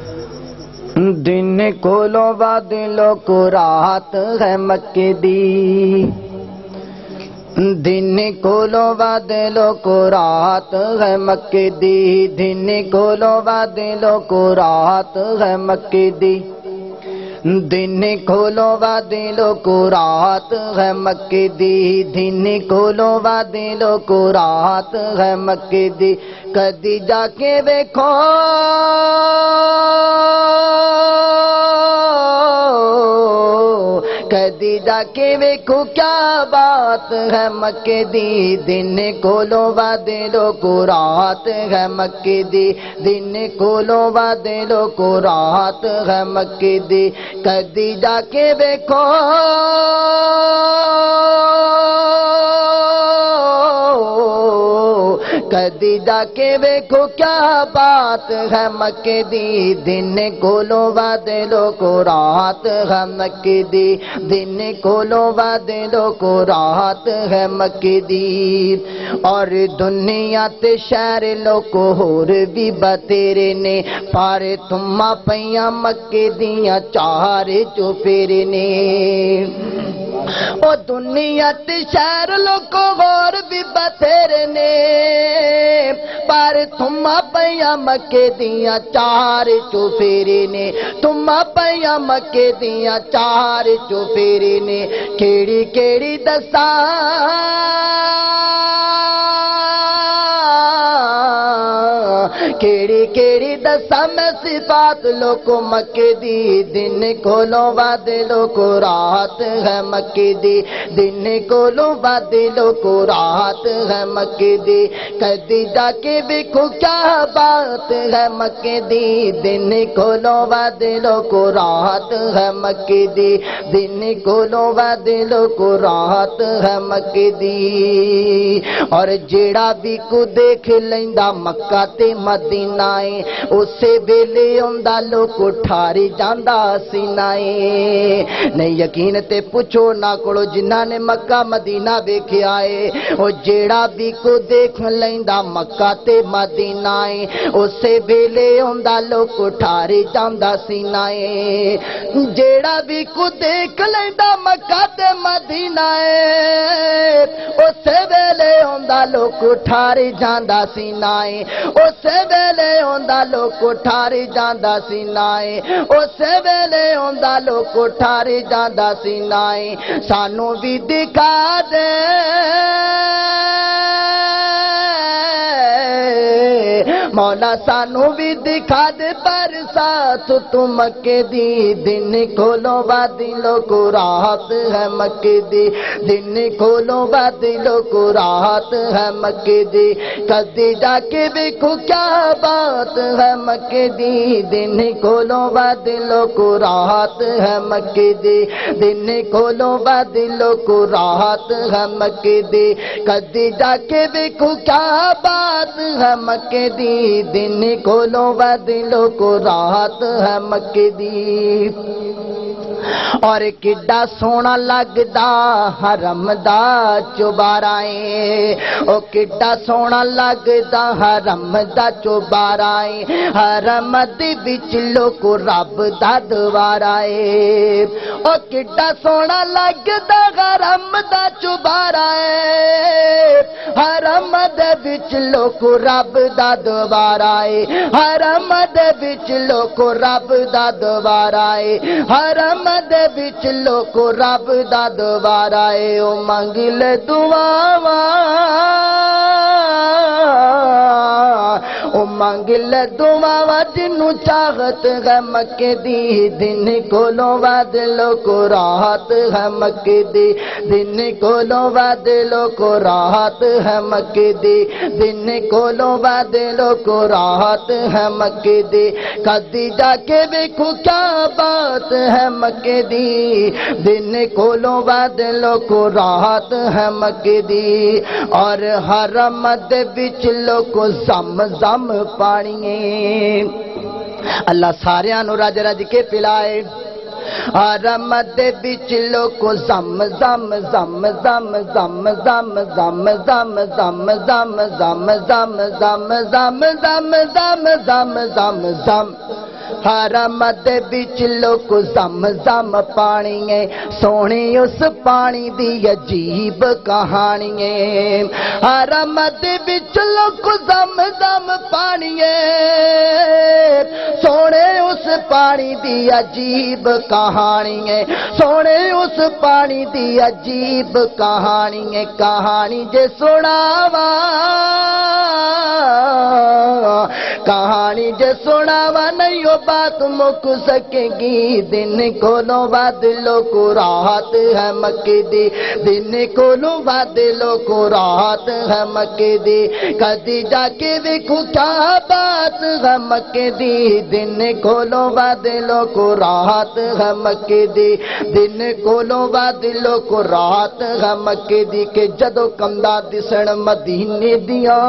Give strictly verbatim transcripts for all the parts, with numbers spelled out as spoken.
دن کھولو بادلو کو رات ہے مکے دی، دن کھولو بادلو کو رات ہے مکے دی، دن کھولو بادلو کو رات ہے مکے دی، دن کھولو بادلو کو رات ہے مکے دی، دن کھولو بادلو کو رات ہے مکے دی، کدی جا کے دیکھو کدی جا کے دیکھو کیا بات ہے مکے دی، دن کھولو بادلو کو رات ہے مکے دی، دن کھولو بادلو کو رات ہے مکے دی، کدی جا کے دیکھو کدی جا کے دیکھو کیا بات ہے مکے دی، دن کھولو بادلو کو رات ہے مکے دی، دن کھولو بادلو کو رات ہے مکے دی، اور دنیا تے شہر لوکو ہور بھی بتیرے نے، پر تماں پیاں مکے دیاں چار چوپیرے نے، او دنیا تے شہر لوکو ہور بھی بتیرے نے، پر تماں پیاں مکے دیاں چار چوپیرے نے، تماں پیاں مکے دیاں چار چوپیرے نے، کیڑی کیڑی دساں کیڑی کیڑی دساں میں صفات لوکو مکے دی، دن کھولو بادلو کو رات ہے مکے دی، دن کھولو بادلو کو رات ہے مکے دی، کدی جا کے دیکھو کیا بات ہے مکے دی، دن کھولو بادلو کو رات ہے مکے دی، دن کھولو بادلو کو رات ہے مکے دی، اور جیڑا بھی کو دیکھ لیندا مکہ تے مدینہ ہے، اسے ویلے اوندا لوک ٹھاری جاندا سینہ ہے، نہیں یقین تے پوچھو نہ کڑو جنہاں نے مکہ مدینہ ویکھیا ہے، او جیڑا بھی کو دیکھ لیندا مکہ تے مدینہ ہے، اسے ویلے اوندا لوک ٹھاری جاندا سینہ ہے، جیڑا بھی کو دیکھ لیندا مکہ تے مدینہ ہے، اسے ویلے اوندا لوک ٹھاری جاندا سینہ ہے، اسے ویلے اوندا لوک ٹھاری جاندا سینہ ہے، اسے ویلے اوندا لوک ٹھاری جاندا سینہ ہے، سانو بھی دکھا دے مولا سانو بھی دکھا دے برسات تو مکے دی، دن کھولو بادلو کو رات ہے مکے دی، دن کھولو بادلو کو رات ہے مکے دی، کدی جا کے دیکھو کیا بات ہے مکے دی، دن کھولو بادلو کو رات ہے مکے دی، دن کھولو بادلو کو رات ہے مکے دی، کدی جا کے دیکھو کیا بات ہے مکے دی، دن کھولو بادلو کو رات ہے مکے دی، اور کڈا سونا لگدا حرم دا چوبارا اے، او کڈا سونا لگدا حرم دا چوبارا اے، حرم دے وچ لوک رب دا دوارا اے، او کڈا سونا لگدا حرم دا چوبارا اے، حرم دے وچ لوک رب دا دوارا اے، حرم دے وچ لوک رب دا دوارا اے، حرم دے وچ لوک رب دا دوارا اے، او منگ لے دعاواں او منگ لے دعاواں جنوں چاہت ہے مکے دی، دن کھولو بادلو کو رات ہے مکے دی، دن کھولو بادلو کو رات ہے مکے دی، دن کھولو بادلو کو رات ہے مکے دی، کدی جا کے دیکھو کیا بات ہے مکے دی، دن کھولو بادلو کو رات ہے مکے دی، اور حرم دے وچ لوک زم زم پانی، اللہ ساریاں نو رج رج کے پلائے، حرم دے وچ لوک زم زم زم زم زم زم زم زم زم زم زم زم زم زم زم زم زم زم زم حرم دے وچ لوک زم زم پانی ہے سونے اس پانی دی عجیب کہانی ہے حرم دے وچ لوک زم زم پانی ہے سونے اس پانی دی عجیب کہانی ہے سونے اس پانی دی عجیب کہانی ہے کہانی جے سناوا کہانی جے سناوا نہیں وہ بات مک سکے گی دن کولوں بعد لوگ رات ہے مکے دی دن کولوں بعد لوگ رات ہے مکے دی کدی جا کے دیکھو کیا بات ہے مکے دی دن کولوں بعد لوگ رات ہے مکے دی دن کولوں بعد لوگ رات ہے مکے دی کہ جدو کمدا دسن مدینے دیاں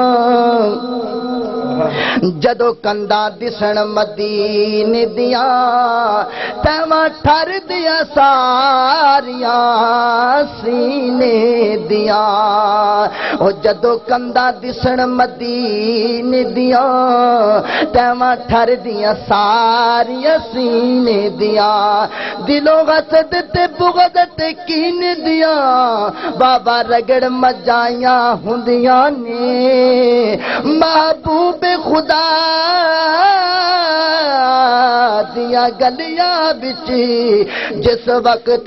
جدو کندا دسن مدینے دیاں تیواں ٹھر دیا ساریاں سینے دیاں او جدو کندا دسن مدینے دیاں تیواں ٹھر دیا ساریاں سینے دیاں دلوں غصد تے بغض تے کین دیاں بابا رگڑ مجائیاں ہوندیاں نے محبوب خدا دیا گلیاں بچ جس وقت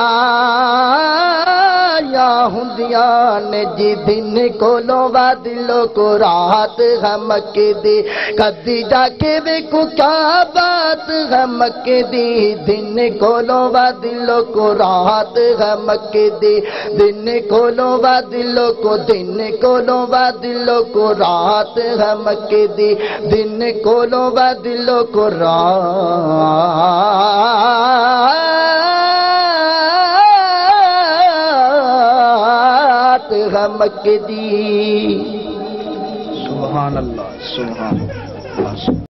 رسائیاں ہوندیاں نے جی دن کولوں بعد لوگ رات ہے مکے دی کدی جا کے ویکھو کیا بات ہے مکے دی دن کولوں بعد لوگ رات ہے مکے دی دن کولوں بعد لوگ دن کولوں بعد لوگ رات ہے مکے دی دن کولوں بعد لوگ رات ہے مکے دی سبحان اللہ سبحان اللہ